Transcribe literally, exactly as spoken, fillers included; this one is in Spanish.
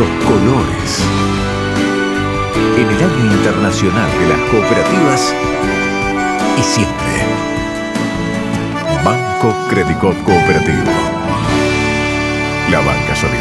nuestros colores. En el Año Internacional de las Cooperativas y siempre. Banco Credicop Cooperativo. La banca solidaria.